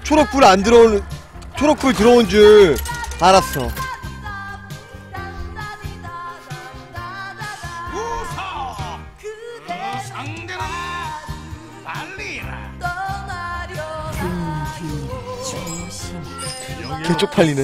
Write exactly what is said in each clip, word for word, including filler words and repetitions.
초록불 안 들어오는 초록불 들어온 줄 알았어. 개 쪽팔리네.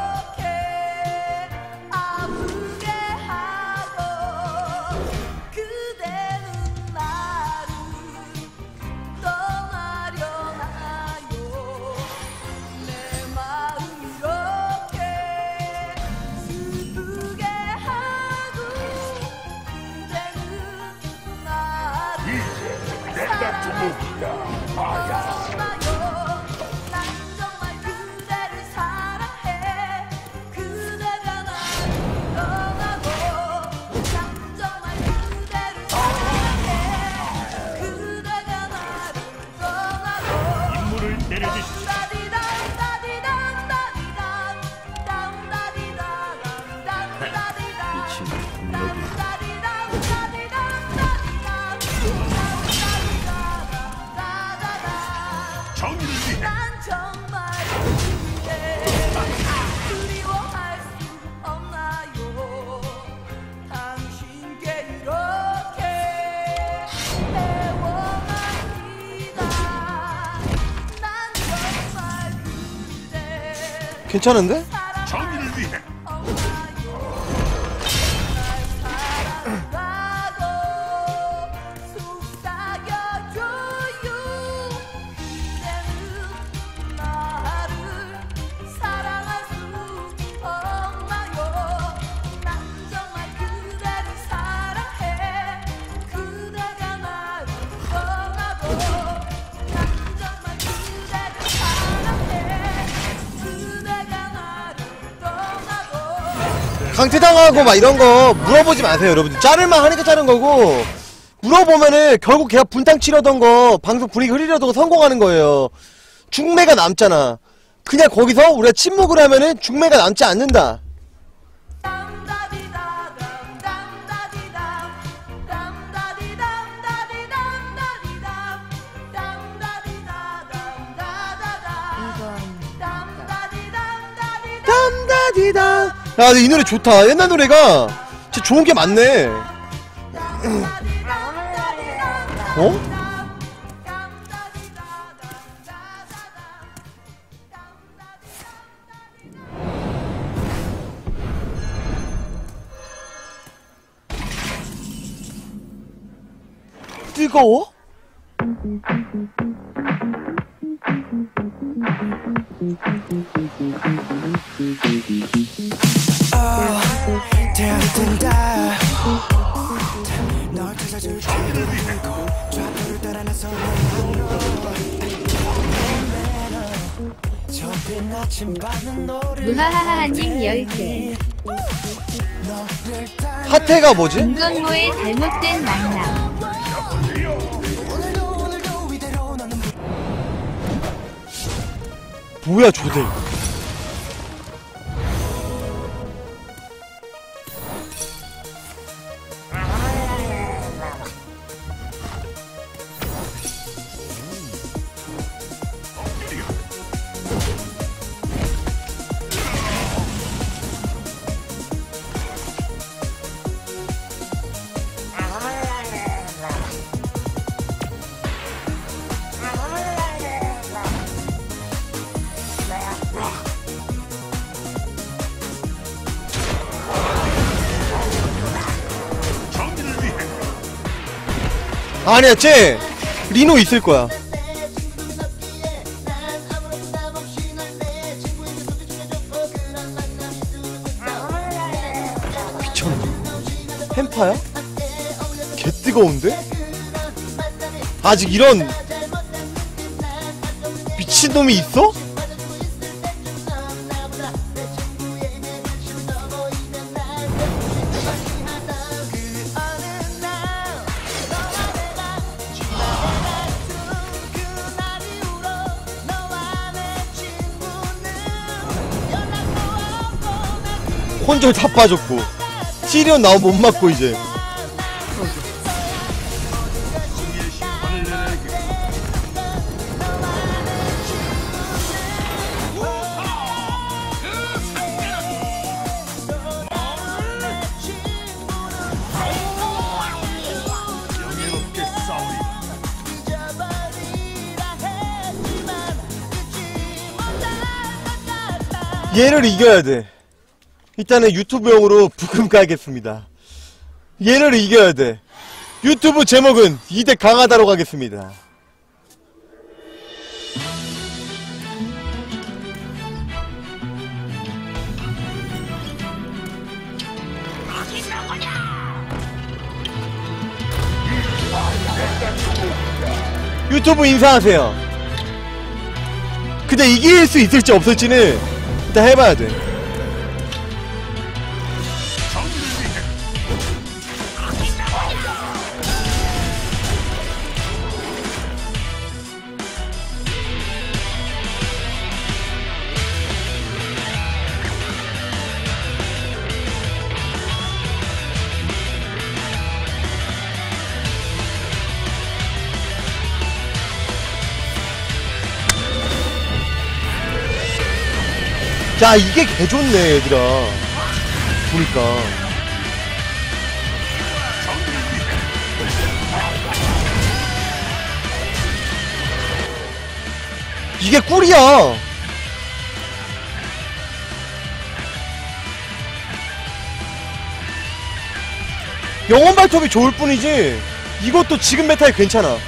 괜찮은데? 정의를 위해. 강퇴당하고 막 이런거 물어보지 마세요 여러분들. 자를만 하니까 자른 거고, 물어보면은 결국 걔가 분탕 치려던 거 방송 분위기 흐리려던 거 성공하는 거예요. 중매가 남잖아. 그냥 거기서 우리가 침묵을 하면은 중매가 남지 않는다. 땀다디다. 야, 이 노래 좋다. 옛날 노래가 진짜 좋은 게 많네. 어? 뜨거워? 무하하하님 열 개. 하태가 뭐지? 김건모의 잘못된 만남. 뭐야 조대. 아니야, 쟤 리노 있을 거야. 미쳤나? 햄파야? 개 뜨거운데? 아직 이런 미친놈이 있어? 혼절 다 빠졌고 시리언 나오면 못 맞고 이제. 얘를 이겨야 돼. 일단은 유튜브용으로 부금 까겠습니다. 얘를 이겨야 돼. 유튜브 제목은 이 대 강하다로 가겠습니다. 유튜브 인사하세요. 근데 이길 수 있을지 없을지는 일단 해봐야 돼. 야, 이게 개좋네 얘들아. 보니까 이게 꿀이야. 영원 발톱이 좋을 뿐이지 이것도 지금 메타에 괜찮아.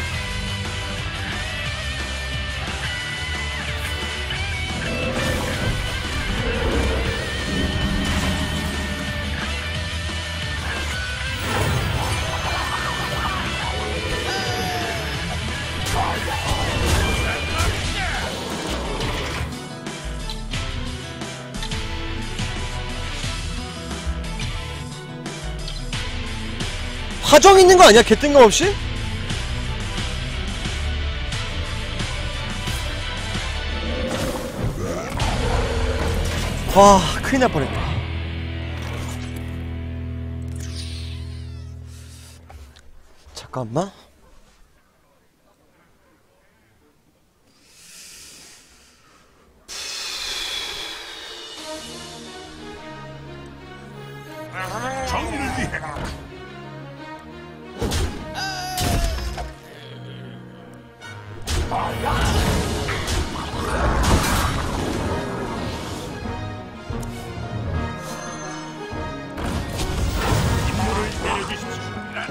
화정 있는 거 아니야? 개 뜬금없이? 와, 큰일 날 뻔했다. 잠깐만. 정의를 위해 임무를 내려주십시오.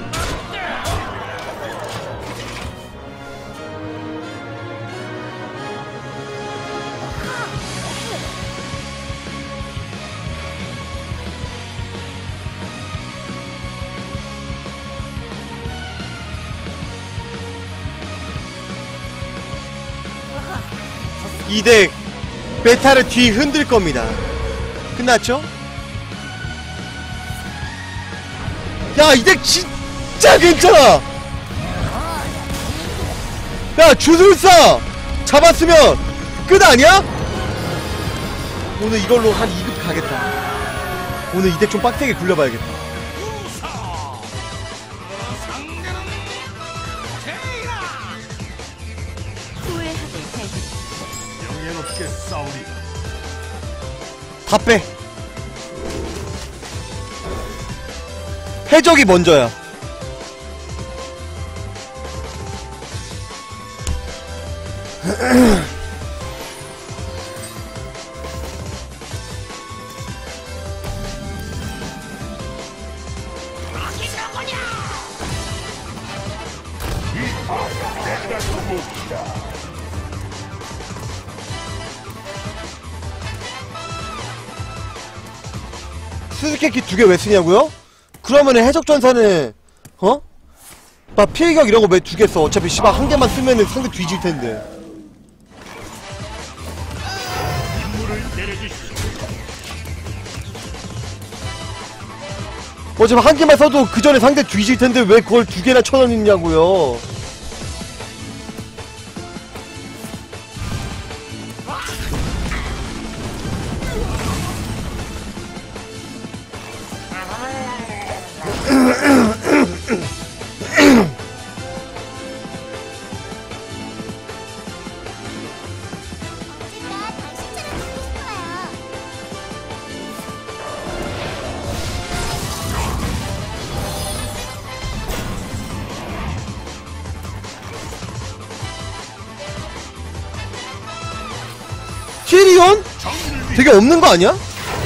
이 덱 메타를 뒤 흔들 겁니다. 끝났죠? 야, 이 덱 진짜 괜찮아. 야, 주술사 잡았으면 끝 아니야? 오늘 이걸로 한 이 급 가겠다. 오늘 이 덱 좀 빡세게 굴려봐야겠다. 영예롭게 싸우리. 다 빼. 해적이 먼저야. 수수께끼 두 개 왜 쓰냐고요? 그러면은 해적전사는 어? 막 피해격 이런 거 왜 두 개 써? 어차피 씨발 한 개만 쓰면은 상대 뒤질 텐데. 임무를 내려주십시오. 어차피 한 개만 써도 그 전에 상대 뒤질 텐데 왜 그걸 두 개나 쳐넣냐고요? 티리온? 되게 없는 거 아니야?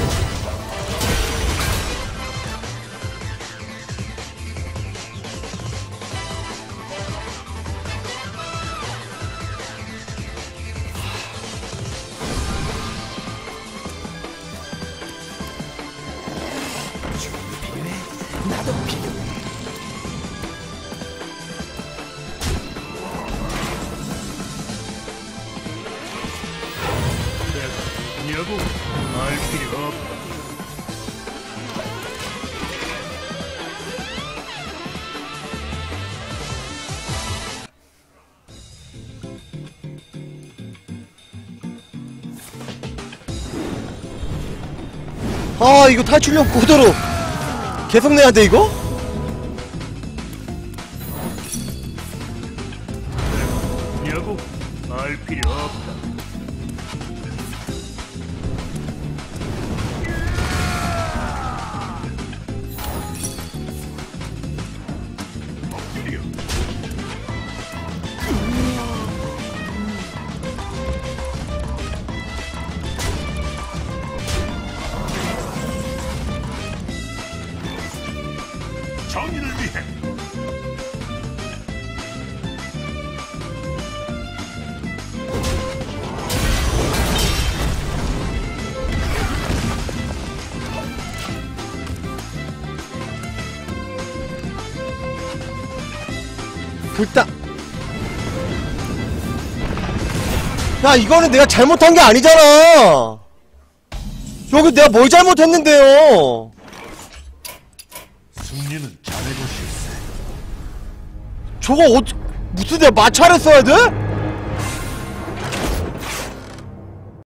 내가 뭐냐고 알 필요 없다. 아 이거 탈출용 고도로 계속 내야 돼 이거? 뭐냐고 알 필요 없다. 엎드려. 정의를 위해 불타. 야 이거는 내가 잘못한 게 아니잖아. 여기 내가 뭘 잘못했는데요. 승리는 자네 것일세. 저거 어 무슨 내가 마찰을 써야 돼?